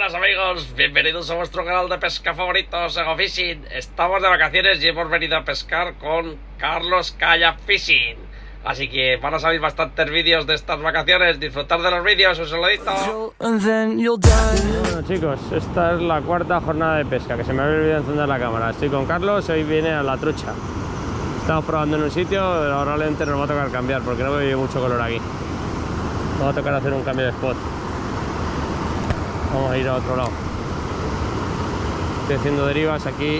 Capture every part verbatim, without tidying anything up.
buenas amigos, bienvenidos a vuestro canal de pesca favorito, Sego Fishing. Estamos de vacaciones y hemos venido a pescar con Carlos Kayak Fishing. Así que van a salir bastantes vídeos de estas vacaciones. Disfrutar de los vídeos, un saludito. Bueno chicos, esta es la cuarta jornada de pesca, que se me había olvidado encender la cámara. Estoy con Carlos, hoy viene a la trucha. Estamos probando en un sitio, pero probablemente nos va a tocar cambiar porque no veo mucho color aquí. Nos va a tocar hacer un cambio de spot. Vamos a ir a otro lado. Estoy haciendo derivas aquí.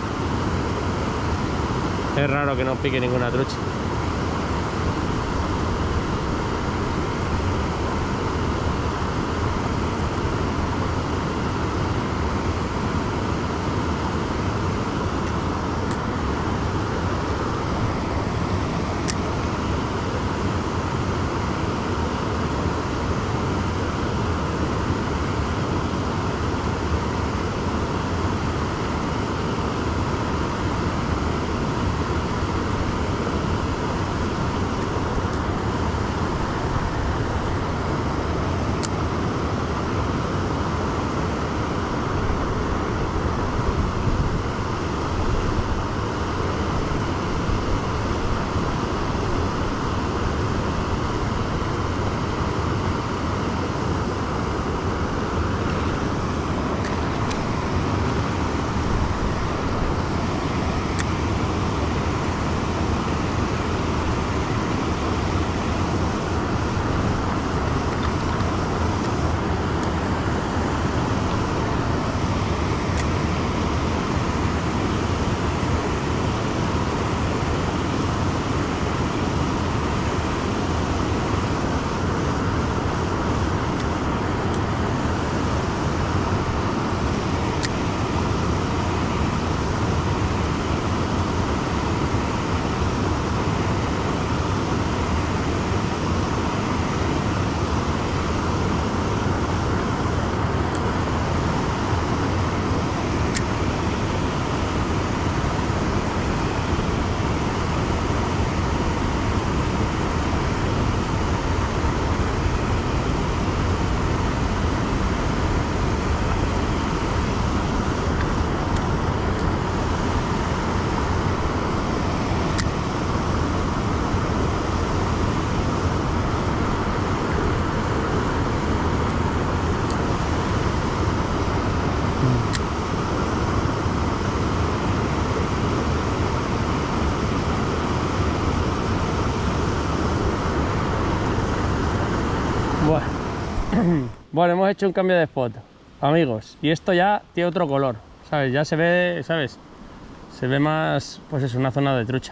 Es raro que no pique ninguna trucha. Bueno, hemos hecho un cambio de spot, amigos, y esto ya tiene otro color, ¿sabes? Ya se ve, ¿sabes? Se ve más, pues es una zona de trucha.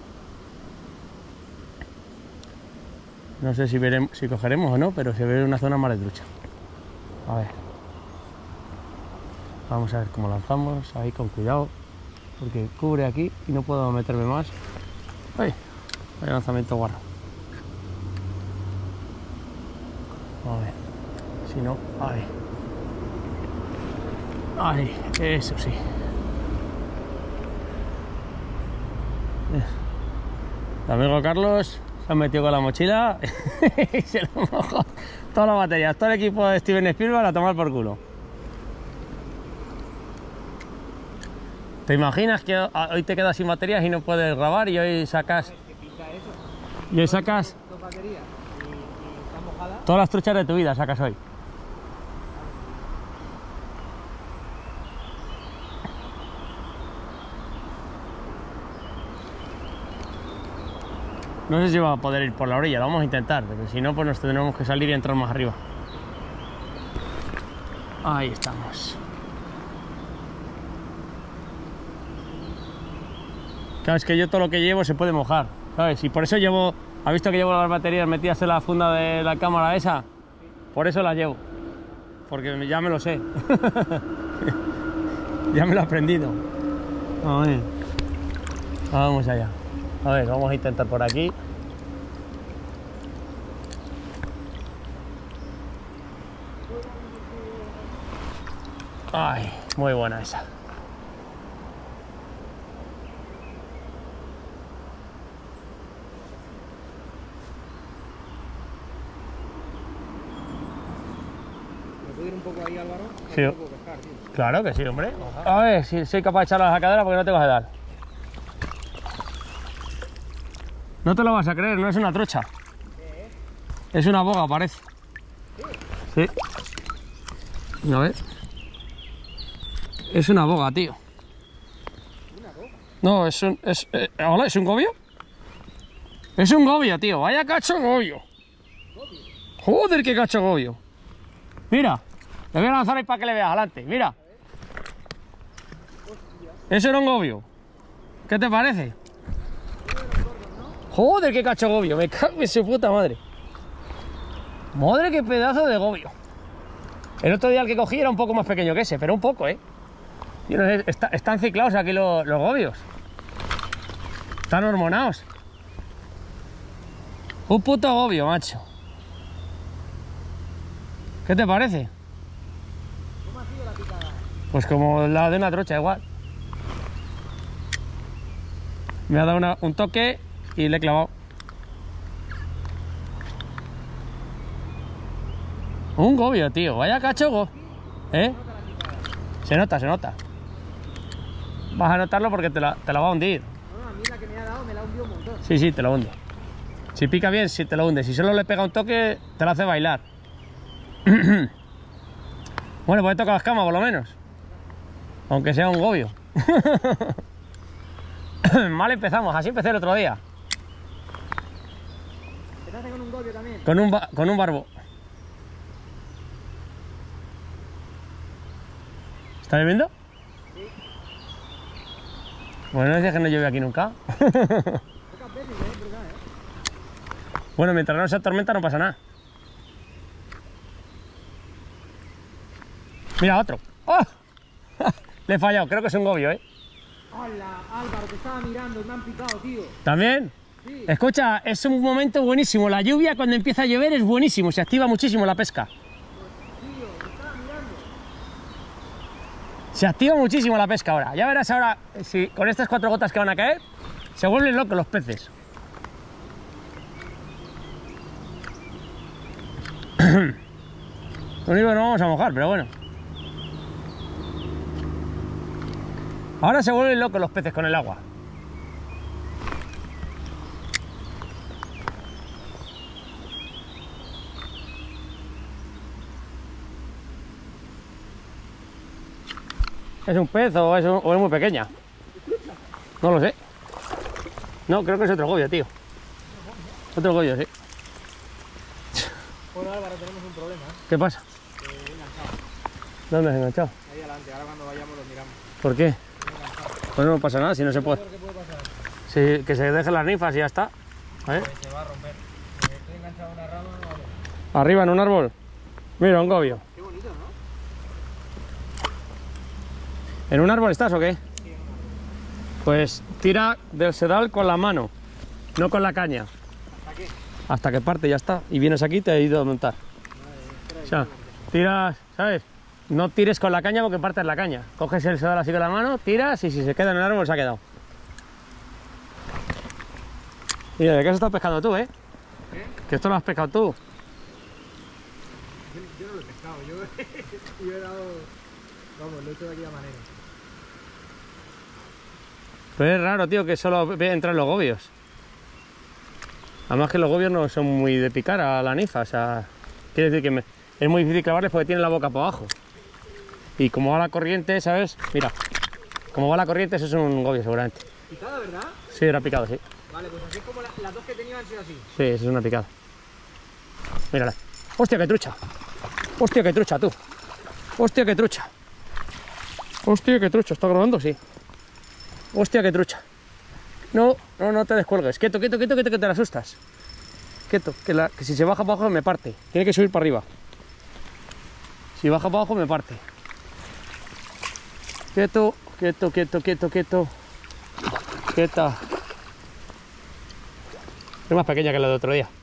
No sé si veremos, si cogeremos o no, pero se ve una zona más de trucha. A ver. Vamos a ver cómo lanzamos, ahí con cuidado, porque cubre aquí y no puedo meterme más. ¡Ay! Hay lanzamiento guarro. A ver. Si no, ahí. Ahí, eso sí. El amigo Carlos se ha metido con la mochila y se lo mojó toda la batería. Todo el equipo de Steven Spielberg a tomar por culo. ¿Te imaginas que hoy te quedas sin baterías y no puedes grabar y hoy sacas... Y hoy sacas... Todas las truchas de tu vida sacas hoy. No sé si va a poder ir por la orilla, lo vamos a intentar, pero si no, pues nos tendremos que salir y entrar más arriba. Ahí estamos. Claro, es que yo todo lo que llevo se puede mojar, ¿sabes? Y por eso llevo... ¿Has visto que llevo las baterías metidas en la funda de la cámara esa? Por eso las llevo. Porque ya me lo sé. Ya me lo he aprendido. A ver. Vamos allá. A ver, vamos a intentar por aquí. Ay, muy buena esa. puedo ir un poco ahí, Álvaro. Sí. No puedo pescar, tío. Claro que sí, hombre. A ver si soy capaz de echarlo a la sacadera porque no te vas a dar. No te lo vas a creer, no es una trucha. ¿Qué es? Es una boga, parece. ¿Sí? Sí. A ver. Es una boga, tío. ¿Una boga? No, es un... Es, eh, ¿hola? ¿Es un gobio? Es un gobio, tío. Vaya cacho gobio. ¿Gobio? Joder, qué cacho gobio. Mira. Le voy a lanzar ahí para que le veas adelante. Mira. Eso era un gobio. ¿Qué te parece? Joder, qué cacho gobio. Me cago en su puta madre. Madre, qué pedazo de gobio. El otro día el que cogí era un poco más pequeño que ese, pero un poco, ¿eh? Yo no sé, está, están ciclados aquí los, los gobios. Están hormonados. Un puto gobio, macho. ¿Qué te parece? ¿Cómo ha sido la picada? Pues como la de una trocha, igual. Me ha dado una- un toque y le he clavado. Un gobio, tío. Vaya cachogo. ¿Eh? Se nota, se nota. Vas a notarlo porque te la, te la va a hundir. No, no, a mí la que me ha dado me la ha hundido un montón. Sí, sí, te lo hunde. Si pica bien, sí te lo hunde. Si solo le pega un toque, te lo hace bailar. Bueno, pues he tocado las camas, por lo menos. Aunque sea un gobio. Mal empezamos, así empecé el otro día. ¿Empezaste con un gobio también? Con un, ba- con un barbo. ¿Está lloviendo? Sí. Bueno, no decías que no llueve aquí nunca. Pocas veces, ¿eh? ¿Verdad, eh? Bueno, mientras no sea tormenta no pasa nada. Mira, otro. ¡Oh! Le he fallado, creo que es un gobio, ¿eh? Hola, Álvaro, te estaba mirando y me han picado, tío. ¿También? Sí. Escucha, es un momento buenísimo. La lluvia cuando empieza a llover es buenísimo. Se activa muchísimo la pesca. Tío, te estaba mirando. Se activa muchísimo la pesca ahora. Ya verás ahora, si con estas cuatro gotas que van a caer, se vuelven locos los peces. Lo único que no vamos a mojar, pero bueno. Ahora se vuelven locos los peces con el agua. ¿Es un pez o es, un- o es muy pequeña? No lo sé. No, creo que es otro gobio, tío. Otro gobio, sí. Bueno, Álvaro, tenemos un problema, ¿eh? ¿Qué pasa? Que he enganchado. ¿Dónde has enganchado? Ahí adelante, ahora cuando vayamos lo miramos. ¿Por qué? He enganchado. Pues no pasa nada, si no se ¿Qué puede. puede pasar? Sí, que se dejen las ninfas y ya está. ¿Eh? Pues se va a romper. Eh, Estoy enganchado a una rama, no vale. Arriba en un árbol. Mira, un gobio. Qué bonito, ¿no? ¿En un árbol estás o qué? Sí, en un árbol. Pues tira del sedal con la mano, no con la caña. ¿Hasta qué? Hasta que parte, ya está. Y vienes aquí y te he ido a montar. Vale, espera O sea, tiras, ¿sabes? No tires con la caña porque partes la caña. Coges el sedal así con la mano, tiras y si se queda en el árbol se ha quedado. Mira, ¿de qué has estado pescando tú, eh? ¿Qué? Que esto lo has pescado tú. Yo, yo no lo he pescado, yo, yo he dado... Vamos, lo he hecho de aquella manera. Pero es raro, tío, que solo ve- entran los gobios. Además que los gobios no son muy de picar a la ninfa, o sea... Quiere decir que me- es muy difícil clavarles porque tienen la boca para abajo. Y como va la corriente, ¿sabes? Mira, como va la corriente, eso es un gobio seguramente. ¿Picada, verdad? Sí, era picado, sí. Vale, pues así es como la- las dos que tenía han sido así. Sí, eso es una picada. Mírala. Hostia, qué trucha. Hostia, qué trucha, tú. Hostia, qué trucha. Hostia, qué trucha. ¿Está grabando? Sí. Hostia, qué trucha. No, no, no te descuelgues. Quieto, quieto, quieto, quieto, que te la asustas. Quieto, que, la, que si se baja para abajo me parte. Tiene que subir para arriba. Si baja para abajo me parte. Quieto, quieto, quieto, quieto, quieto. Quieta. Es más pequeña que la de otro día.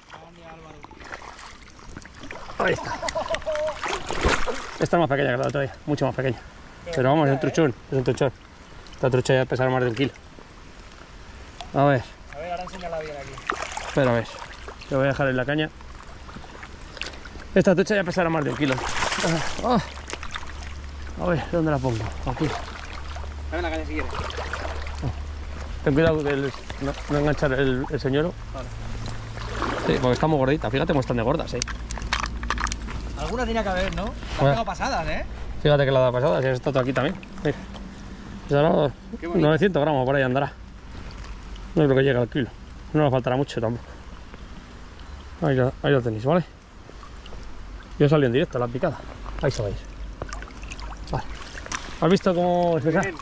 Ahí está. Esta es más pequeña que la de otro día, mucho más pequeña. Pero vamos, es un truchón, es un truchón. Esta trucha ya pesará más de un kilo. A ver, A ver, ahora enséñala bien aquí. espera a ver. Te voy a dejar en la caña. Esta trucha ya pesará más de un kilo. Ah, a ver, ¿dónde la pongo? Aquí. Dame la caña si quieres. Ten cuidado de no, no enganchar el, el señuelo. Vale. Sí, porque está muy gordita. Fíjate cómo están de gordas, eh. Alguna tenía que haber, ¿no? Te Bueno. has pegado pasadas, ¿eh? Fíjate que la da pasada, si has estado aquí también. Mira. Esa no, Qué bonito. novecientos gramos por ahí andará. No creo que llegue al kilo. No le faltará mucho tampoco. Ahí lo, ahí lo tenéis, ¿vale? Yo salí en directo, la picada. Ahí se va a ir. Vale. ¿Has visto cómo se Bien.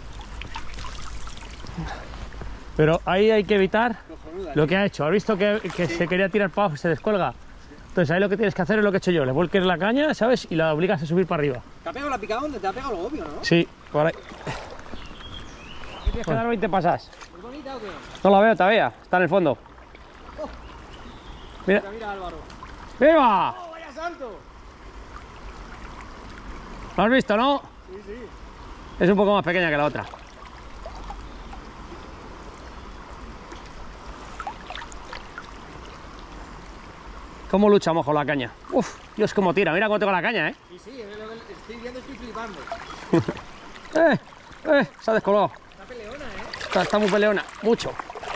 Pero ahí hay que evitar Cojonuda, lo ¿eh? que ha hecho. ¿Has visto que, que Sí. se quería tirar para abajo y se descuelga? Entonces ahí lo que tienes que hacer es lo que he hecho yo. Le vuelques la caña, ¿sabes? Y la obligas a subir para arriba. ¿Te ha pegado la picada donde te ha pegado lo obvio, no? Sí, por ahí. Tienes que dar veinte pasadas. ¿Es bonita o qué? No la veo todavía, está en el fondo. Mira, Mira, mira, Álvaro. ¡viva! ¡Oh, vaya santo! ¿Lo has visto, no? Sí, sí. Es un poco más pequeña que la otra. ¿Cómo luchamos con la caña? Uf, Dios, cómo tira. Mira cómo tengo la caña, ¿eh? Sí, sí, es lo que estoy viendo, estoy flipando. ¡Eh! ¡Eh! Se ha descolgado. Está peleona, ¿eh? Está, está muy peleona. Mucho.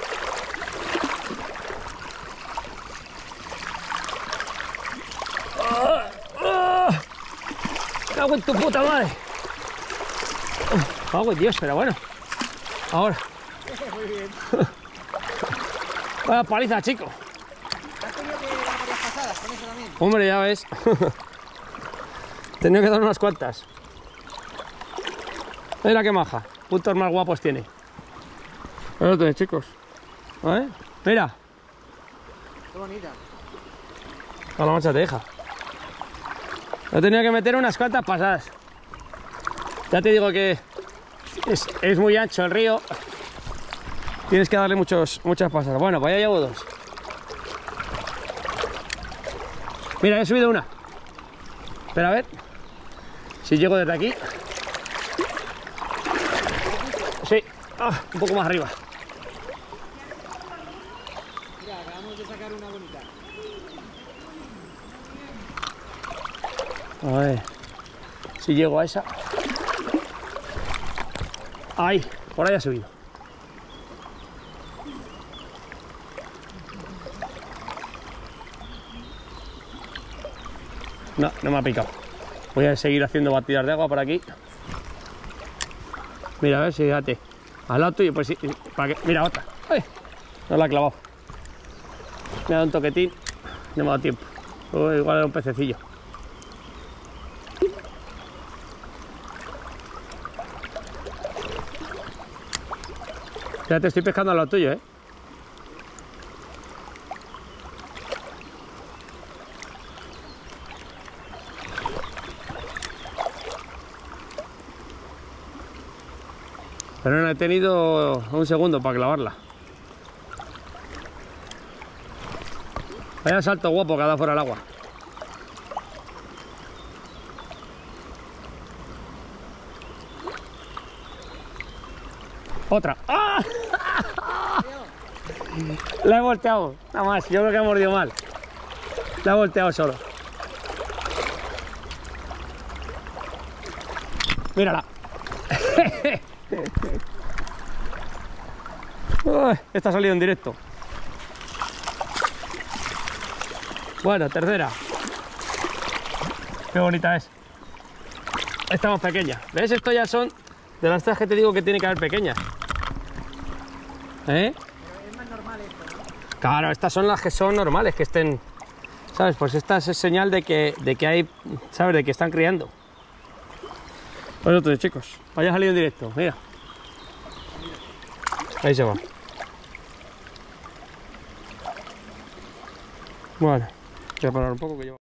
¡Ah! ¡Ah! ¡Cago en tu puta madre! ¡Cago en Dios! Pero bueno. Ahora. Muy bien. Vaya paliza, chico. ¿Has tenido que dar varias pasadas con eso también? Hombre, ya ves. Tenía que dar unas cuantas. Mira qué maja. Puntos más guapos tiene. Ahí lo tenéis, chicos. A ver. Mira. Qué bonita. A la mancha te deja. He tenido que meter unas cuantas pasadas. Ya te digo que es, es muy ancho el río. Tienes que darle muchos, muchas pasadas. Bueno, pues ya llevo dos. Mira, he subido una. Espera a ver si llego desde aquí. Sí, ah, un poco más arriba. Mira, acabamos de sacar una bonita. A ver si llego a esa. Ahí, por ahí ha subido. No, no me ha picado. Voy a seguir haciendo batidas de agua por aquí. Mira, a ver si fíjate. Al lado tuyo, pues sí. Para que... Mira, otra. ¡Ay! No la ha clavado. Me ha dado un toquetín. No me ha dado tiempo. Oh, igual era un pececillo. Ya te estoy pescando al lado tuyo, ¿eh? Pero no he tenido un segundo para clavarla. Vaya salto guapo que ha dado fuera el agua. Otra. ¡Ah! La he volteado, nada más. Yo creo que ha mordido mal. La he volteado solo. Mírala. Uy, esta ha salido en directo. Bueno, tercera. Qué bonita es. Esta más pequeña. ¿Ves? Esto ya son de las tres que te digo que tiene que haber pequeñas. ¿Eh? Pero es más normal esto, ¿no? Claro, estas son las que son normales, que estén... ¿Sabes? Pues esta es señal de que, de que hay... ¿Sabes? De que están criando. Pues otro, chicos. Vaya salido en directo, mira. Ahí se va. Bueno, voy a parar un poco que llevo...